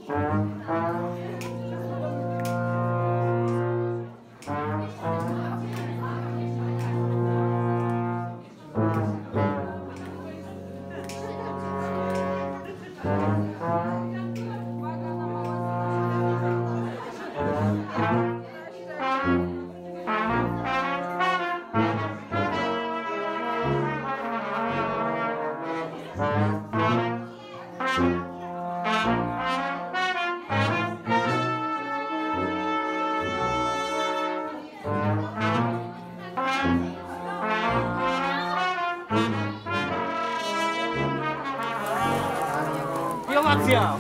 Akcja!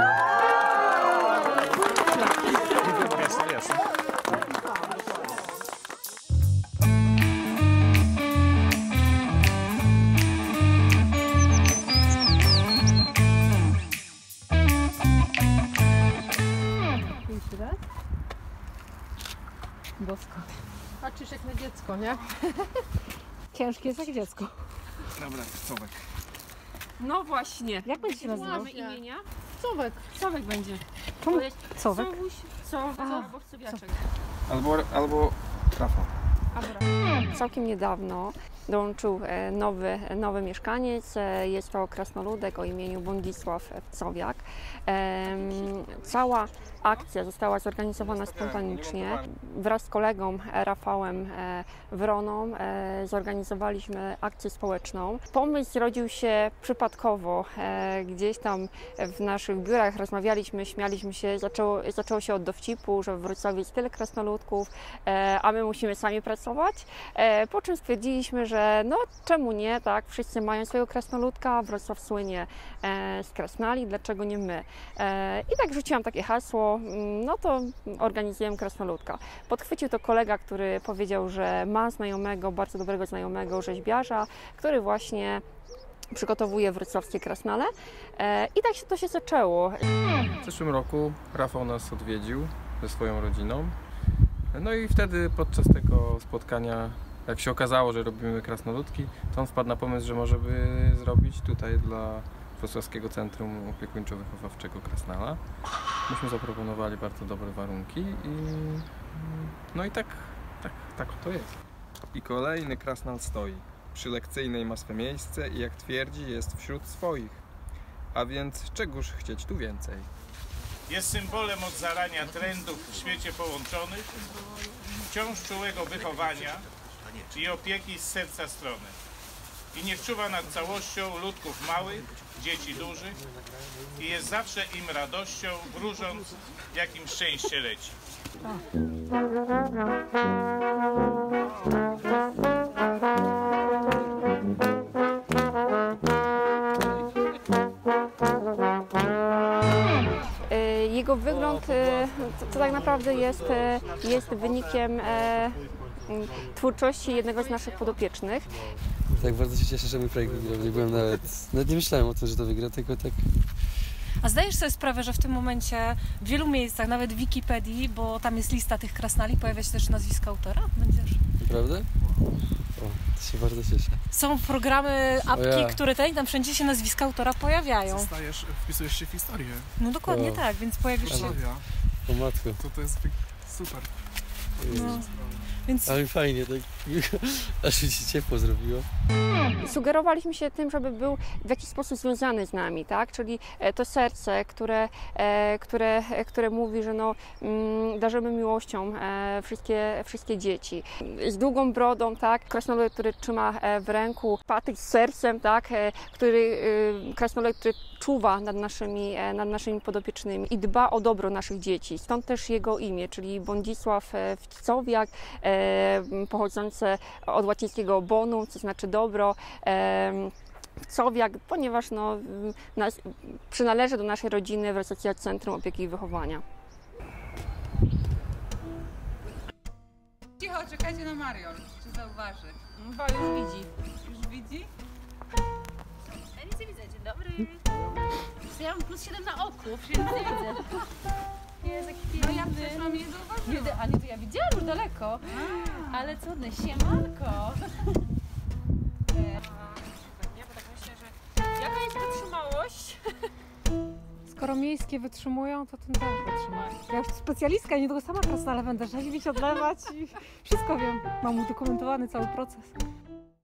Bosko. Patrzysz jak na dziecko, nie? Ciężkie jest jak dziecko. Dobra, Cowek. No właśnie. Jak będzie się nazywał? Mamy imienia? Cowek. Cowek będzie. Czemu To jest Cowek? Cowuś, albo Sowiaczek. Albo Rafał. Całkiem niedawno dołączył nowy mieszkaniec. Jest to krasnoludek o imieniu Bondisław Wcowiak. Cała akcja została zorganizowana spontanicznie. Wraz z kolegą Rafałem Wroną zorganizowaliśmy akcję społeczną. Pomysł zrodził się przypadkowo. Gdzieś tam w naszych biurach rozmawialiśmy, śmialiśmy się. Zaczęło się od dowcipu, że w Wrocławiu jest tyle krasnoludków, a my musimy sami pracować. Po czym stwierdziliśmy, że no czemu nie, tak? Wszyscy mają swojego krasnoludka, Wrocław słynie z krasnali, dlaczego nie my? I tak rzuciłam takie hasło, no to organizujemy krasnoludka. Podchwycił to kolega, który powiedział, że ma znajomego, bardzo dobrego znajomego rzeźbiarza, który właśnie przygotowuje wrocławskie krasnale i tak to się zaczęło. W zeszłym roku Rafał nas odwiedził ze swoją rodziną. No i wtedy podczas tego spotkania, jak się okazało, że robimy krasnoludki, to on wpadł na pomysł, że może by zrobić tutaj dla Wrocławskiego Centrum Opiekuńczo-Wychowawczego Krasnala. Myśmy zaproponowali bardzo dobre warunki i no i tak to jest. I kolejny krasnal stoi. Przy lekcyjnej ma swe miejsce i jak twierdzi, jest wśród swoich. A więc czegóż chcieć tu więcej? Jest symbolem od zarania trendów w świecie połączonych, wciąż czułego wychowania i opieki z serca strony. I niech czuwa nad całością ludków małych, dzieci dużych i jest zawsze im radością, wróżąc, jak im szczęście leci. Jego wygląd to tak naprawdę jest wynikiem twórczości jednego z naszych podopiecznych. Tak, bardzo się cieszę, że mój projekt wygrał. Nie byłem nawet nie myślałem o tym, że to wygra, tylko tak. A zdajesz sobie sprawę, że w tym momencie w wielu miejscach, nawet w Wikipedii, bo tam jest lista tych krasnali, pojawia się też nazwisko autora? Będziesz? Naprawdę? O, to się bardzo cieszę. Są programy, apki, które tam wszędzie się nazwiska autora pojawiają. Wpisujesz się w historię. No dokładnie tak, więc pojawisz się... O matko. To jest super. No. Więc... Ale fajnie, tak aż mi się ciepło zrobiło. Sugerowaliśmy się tym, żeby był w jakiś sposób związany z nami, tak? Czyli to serce, które mówi, że no, darzymy miłością wszystkie dzieci. Z długą brodą, tak? Krasnolud, który trzyma w ręku patyk z sercem, tak? Krasnolud, który czuwa nad naszymi podopiecznymi i dba o dobro naszych dzieci. Stąd też jego imię, czyli Bondisław Wcowiak, pochodzące od łacińskiego bonum, co znaczy dobro, Wcowiak, ponieważ no, przynależy do naszej rodziny Wrocławskiego Centrum Opieki i Wychowania. Cicho, czekajcie na Marion, czy zauważy. Chyba już widzi. Już widzi? Ja nic nie widzę, dzień dobry. Ja mam +7 na oku, więc nie widzę. Jest taki piękny. No ja przecież mam nie zauważyłam. A nie, to ja widziałam już daleko. Ale cudne, siemanko. Jaka jest wytrzymałość? Skoro skoro miejskie wytrzymują, to ten też wytrzyma. Ja już specjalistka, niedługo sama krasnale będę rzeźbić, odlewać i wszystko wiem. Mam udokumentowany cały proces.